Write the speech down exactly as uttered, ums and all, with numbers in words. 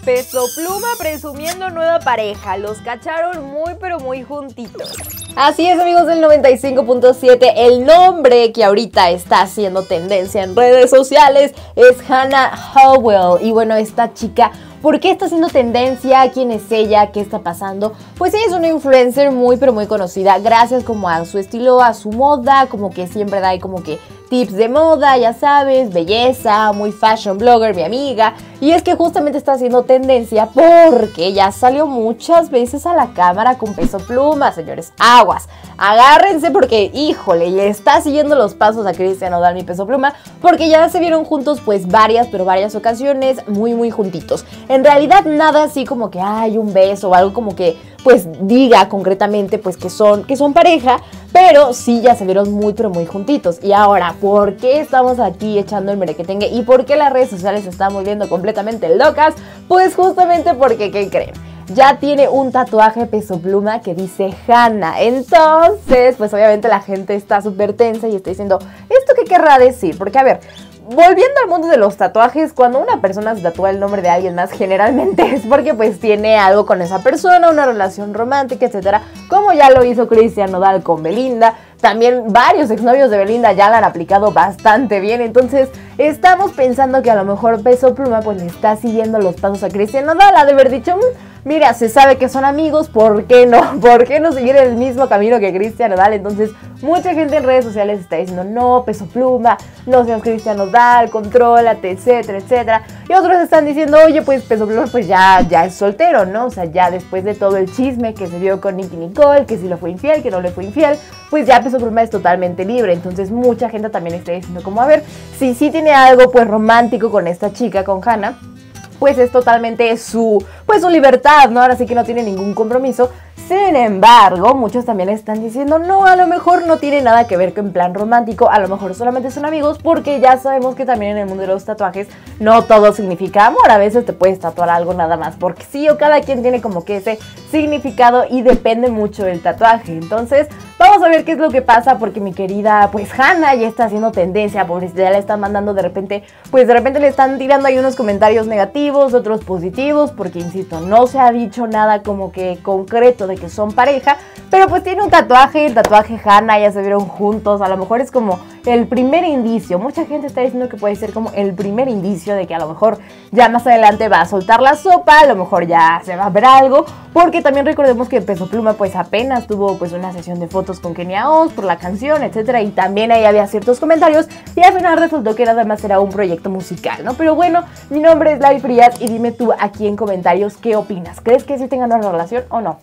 Peso Pluma presumiendo nueva pareja, los cacharon muy pero muy juntitos. Así es, amigos del noventa y cinco punto siete, el nombre que ahorita está haciendo tendencia en redes sociales es Hannah Howell. Y bueno, esta chica, ¿por qué está haciendo tendencia? ¿Quién es ella? ¿Qué está pasando? Pues ella es una influencer muy pero muy conocida gracias como a su estilo, a su moda, como que siempre da ahí como que tips de moda, ya sabes, belleza, muy fashion blogger, mi amiga. Y es que justamente está haciendo tendencia porque ya salió muchas veces a la cámara con Peso Pluma, señores. Aguas, agárrense porque, híjole, le está siguiendo los pasos a Cristian Nodal, mi Peso Pluma, porque ya se vieron juntos pues varias, pero varias ocasiones, muy muy juntitos. En realidad nada así como que hay un beso o algo como que pues diga concretamente pues que son, que son pareja, pero sí ya se vieron muy pero muy juntitos. Y ahora, ¿por qué estamos aquí echando el merequetengue y por qué las redes sociales se están volviendo completamente locas? Pues justamente porque, ¿qué creen? Ya tiene un tatuaje Peso Pluma que dice Hannah. Entonces, pues obviamente la gente está súper tensa y está diciendo, ¿esto qué querrá decir? Porque a ver, volviendo al mundo de los tatuajes, cuando una persona se tatúa el nombre de alguien más, generalmente es porque pues tiene algo con esa persona, una relación romántica, etcétera, como ya lo hizo Cristian Nodal con Belinda. También varios exnovios de Belinda ya la han aplicado bastante bien, entonces estamos pensando que a lo mejor Peso Pluma pues le está siguiendo los pasos a Cristian Nodal, ha de haber dicho, mira, se sabe que son amigos, ¿por qué no? ¿Por qué no seguir el mismo camino que Cristian Nodal? Entonces mucha gente en redes sociales está diciendo, no, Peso Pluma, no seas Cristian Nodal, contrólate, etcétera, etcétera. Y otros están diciendo, oye, pues Peso Pluma pues ya, ya es soltero, ¿no? O sea, ya después de todo el chisme que se vio con Nicki Nicole, que si le fue infiel, que no le fue infiel, pues ya Peso Pluma es totalmente libre. Entonces mucha gente también está diciendo como, a ver, si sí tiene algo pues romántico con esta chica, con Hannah, pues es totalmente su, pues su libertad, ¿no? Ahora sí que no tiene ningún compromiso. Sin embargo, muchos también están diciendo, no, a lo mejor no tiene nada que ver con plan romántico, a lo mejor solamente son amigos, porque ya sabemos que también en el mundo de los tatuajes no todo significa amor, a veces te puedes tatuar algo nada más porque sí, o cada quien tiene como que ese significado y depende mucho del tatuaje. Entonces, vamos a ver qué es lo que pasa, porque mi querida, pues Hannah ya está haciendo tendencia, pobrecita, ya le están mandando de repente, pues de repente le están tirando ahí unos comentarios negativos, otros positivos, porque insisto, no se ha dicho nada como que concreto de que son pareja, pero pues tiene un tatuaje, el tatuaje Hannah, ya se vieron juntos, a lo mejor es como el primer indicio, mucha gente está diciendo que puede ser como el primer indicio de que a lo mejor ya más adelante va a soltar la sopa, a lo mejor ya se va a ver algo, porque también recordemos que Peso Pluma pues apenas tuvo pues una sesión de fotos con Kenia Oz por la canción, etcétera, y también ahí había ciertos comentarios y al final resultó que nada más era un proyecto musical, ¿no? Pero bueno, mi nombre es Lavi Frías y dime tú aquí en comentarios qué opinas, ¿crees que sí tengan una relación o no?